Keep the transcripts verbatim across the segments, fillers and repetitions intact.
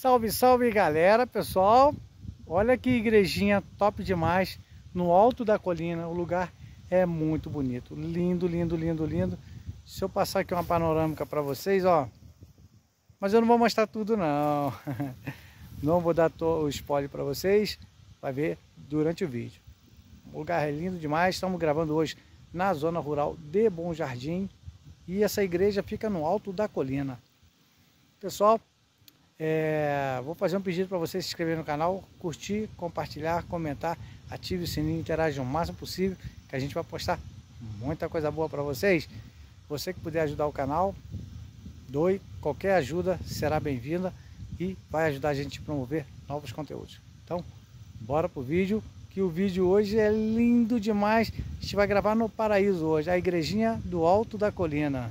Salve, salve galera, pessoal. Olha que igrejinha top demais no alto da colina. O lugar é muito bonito, lindo, lindo, lindo, lindo. Deixa eu passar aqui uma panorâmica para vocês, ó. Mas eu não vou mostrar tudo não. Não vou dar o spoiler para vocês. Vai ver durante o vídeo. O lugar é lindo demais. Estamos gravando hoje na zona rural de Bom Jardim. E essa igreja fica no alto da colina. Pessoal, é, vou fazer um pedido para vocês se inscreverem no canal, curtir, compartilhar, comentar, ative o sininho, interage o máximo possível, que a gente vai postar muita coisa boa para vocês. Você que puder ajudar o canal, doe, qualquer ajuda será bem-vinda e vai ajudar a gente a promover novos conteúdos. Então, bora pro vídeo, que o vídeo hoje é lindo demais. A gente vai gravar no paraíso hoje, a igrejinha do alto da colina.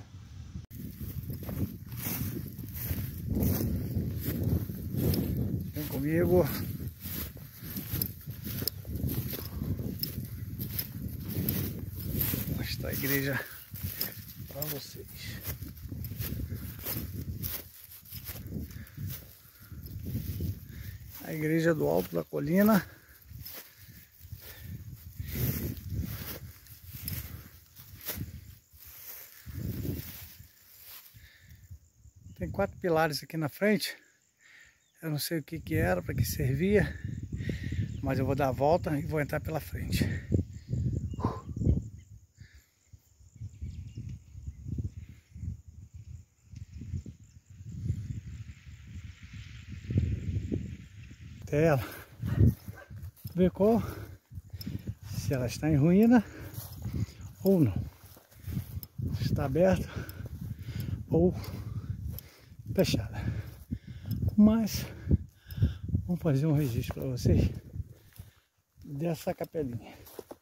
Vem comigo. Vou mostrar a igreja para vocês. A igreja do alto da colina. Tem quatro pilares aqui na frente. Eu não sei o que que era, para que servia, mas eu vou dar a volta e vou entrar pela frente. Até ela. Ver qual, se ela está em ruína ou não. Se está aberta ou fechada. Mas vamos fazer um registro para vocês dessa capelinha.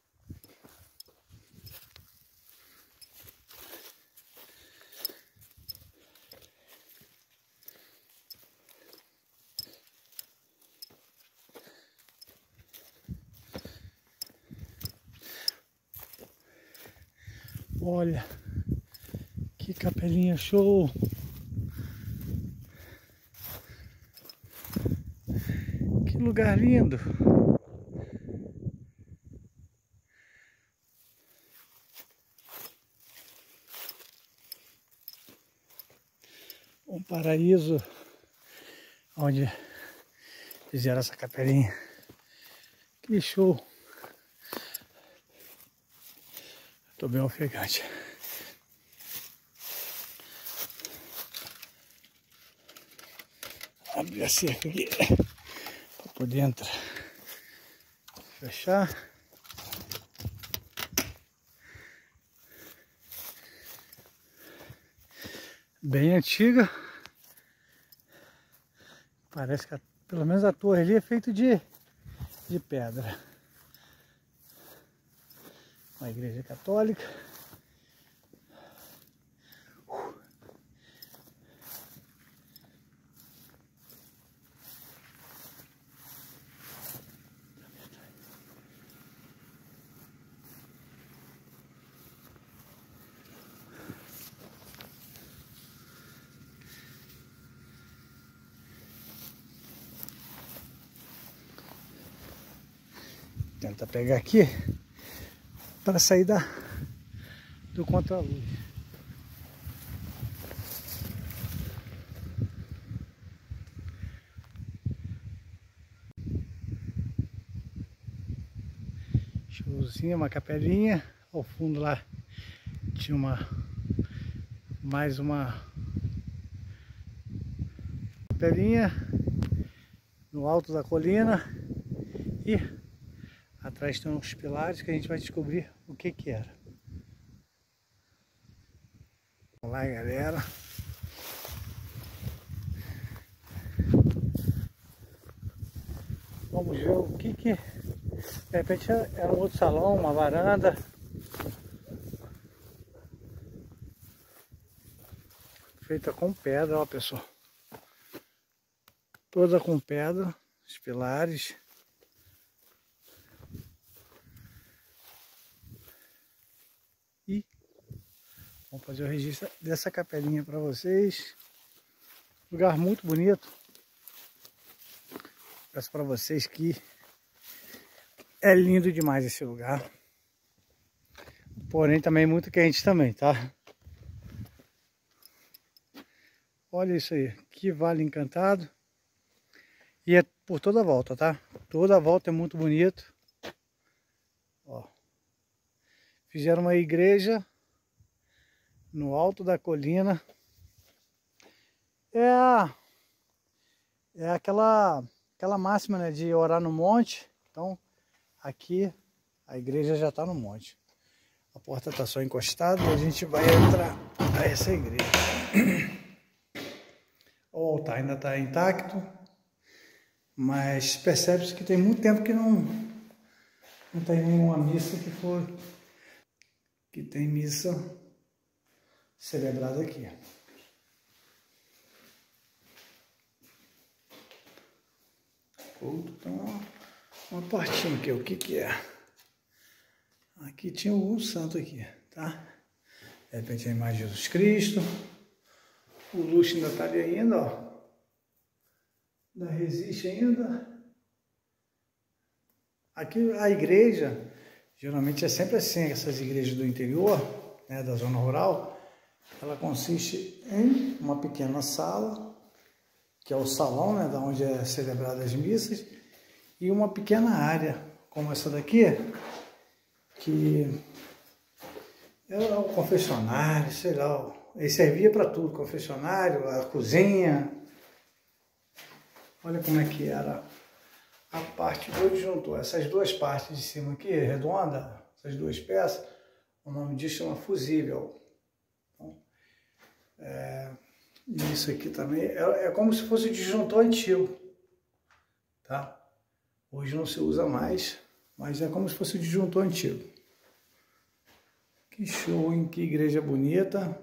Olha que capelinha show! Que lugar lindo! Um paraíso onde fizeram essa capelinha. Que show! Tô bem ofegante. Abrir a cerca aqui para poder entrar. Fechar. Bem antiga. Parece que a, pelo menos a torre ali é feita de, de pedra. Uma igreja católica. Tenta pegar aqui para sair da, do contra-luz. Showzinho, uma capelinha. Ao fundo lá tinha uma mais uma capelinha no alto da colina e atrás tem uns pilares que a gente vai descobrir o que que era. Vamos lá, galera. Vamos ver o que que... De repente era um outro salão, uma varanda. Feita com pedra, ó pessoal. Toda com pedra, os pilares. E vamos fazer o registro dessa capelinha para vocês. Lugar muito bonito. Peço para vocês que é lindo demais esse lugar. Porém também muito quente também, tá? Olha isso aí, que vale encantado. E é por toda a volta, tá? Toda a volta é muito bonito. Ó. Fizeram uma igreja no alto da colina. É, a, é aquela, aquela máxima, né, de orar no monte. Então, aqui a igreja já está no monte. A porta está só encostada e a gente vai entrar a essa igreja. O altar ainda está intacto, mas percebe-se que tem muito tempo que não, não tem nenhuma missa que for, que tem missa celebrada aqui. Então, uma, uma portinha aqui, o que que é? Aqui tinha algum santo aqui, tá? De repente a imagem de Jesus Cristo. O luxo ainda tá ali ainda, ó. Ainda resiste ainda. Aqui a igreja, geralmente é sempre assim, essas igrejas do interior, né, da zona rural, ela consiste em uma pequena sala, que é o salão, né, da onde é celebradas as missas, e uma pequena área, como essa daqui, que é o confessionário, sei lá, ele servia para tudo, confessionário, a cozinha. Olha como é que era a parte do disjuntor, essas duas partes de cima aqui, redonda, essas duas peças, o nome disso chama fusível. Então, é, isso aqui também é, é como se fosse o disjuntor antigo, tá? Hoje não se usa mais, mas é como se fosse o disjuntor antigo. Que show, hein? Que igreja bonita.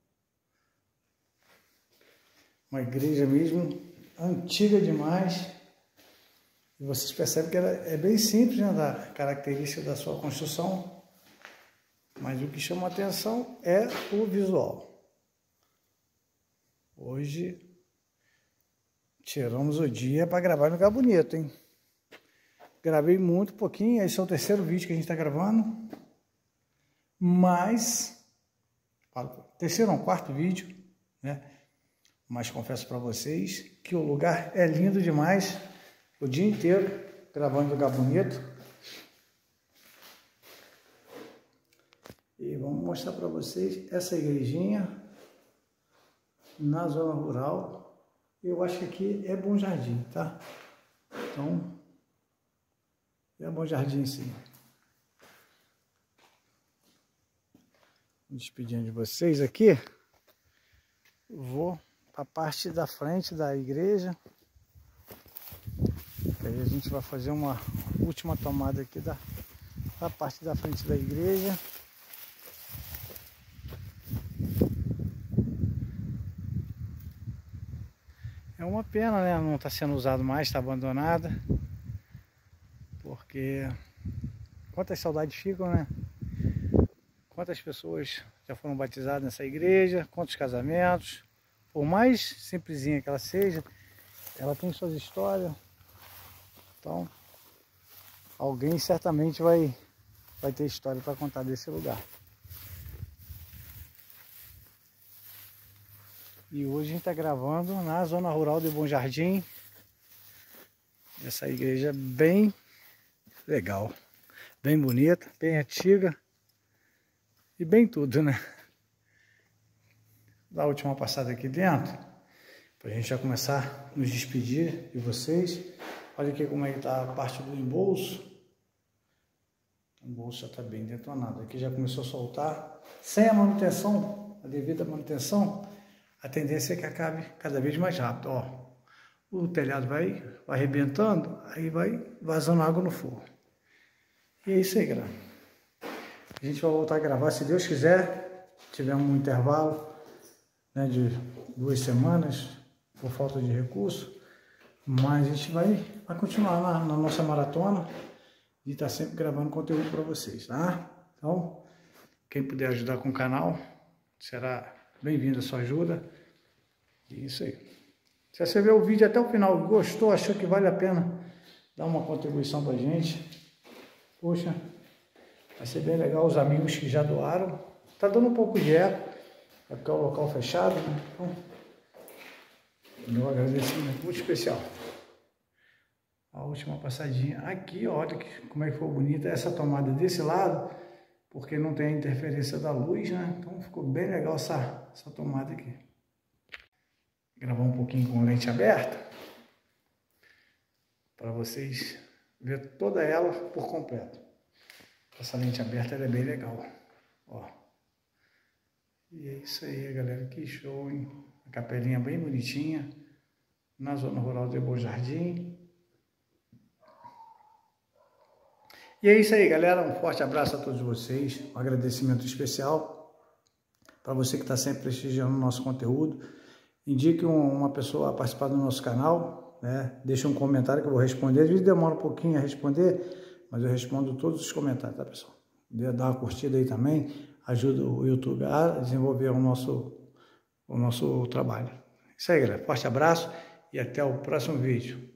Uma igreja mesmo antiga demais. E vocês percebem que ela é bem simples, né, da característica da sua construção. Mas o que chama a atenção é o visual. Hoje tiramos o dia para gravar em lugar bonito, hein? Gravei muito pouquinho, esse é o terceiro vídeo que a gente está gravando. Mas, terceiro não, quarto vídeo, né? Mas confesso para vocês que o lugar é lindo demais. O dia inteiro gravando em lugar bonito. E vamos mostrar para vocês essa igrejinha na zona rural. Eu acho que aqui é Bom Jardim, tá? Então, é Bom Jardim sim. Me despedindo de vocês aqui. Vou para a parte da frente da igreja. Aí a gente vai fazer uma última tomada aqui da, da parte da frente da igreja. É uma pena, né? Não está sendo usado mais, está abandonada. Porque quantas saudades ficam, né? Quantas pessoas já foram batizadas nessa igreja, quantos casamentos. Por mais simplesinha que ela seja, ela tem suas histórias. Então, alguém certamente vai, vai ter história para contar desse lugar. E hoje a gente está gravando na zona rural de Bom Jardim. Essa igreja é bem legal, bem bonita, bem antiga e bem tudo, né? Dá a última passada aqui dentro, para a gente já começar a nos despedir de vocês. Olha aqui como é que está a parte do embolso. O embolso já está bem detonado. Aqui já começou a soltar. Sem a manutenção, a devida manutenção, a tendência é que acabe cada vez mais rápido. Ó, o telhado vai, vai arrebentando, aí vai vazando água no forro. E é isso aí, galera. A gente vai voltar a gravar, se Deus quiser. Tivemos um intervalo, né, de duas semanas, por falta de recurso. Mas a gente vai, vai continuar na, na nossa maratona e estar tá sempre gravando conteúdo para vocês, tá? Então, quem puder ajudar com o canal, será bem-vindo a sua ajuda. E isso aí. Se você ver o vídeo até o final, gostou, achou que vale a pena dar uma contribuição pra gente, poxa, vai ser bem legal. Os amigos que já doaram, tá dando um pouco de eco, é porque é o local fechado, né? Então, meu agradecimento muito especial. A última passadinha aqui, olha que, como é que foi bonita essa tomada desse lado, porque não tem a interferência da luz, né? Então ficou bem legal essa, essa tomada aqui. Gravar um pouquinho com lente aberta, para vocês verem toda ela por completo. Essa lente aberta ela é bem legal, ó. E é isso aí, galera, que show, hein? A capelinha bem bonitinha, na zona rural do Bom Jardim. E é isso aí, galera, um forte abraço a todos vocês, um agradecimento especial para você que está sempre prestigiando o nosso conteúdo. Indique uma pessoa a participar do nosso canal, né? Deixe um comentário que eu vou responder. Às vezes demora um pouquinho a responder, mas eu respondo todos os comentários, tá, pessoal? Dá uma curtida aí também, ajuda o YouTube a desenvolver o nosso, o nosso trabalho. Isso aí, galera. Forte abraço e até o próximo vídeo.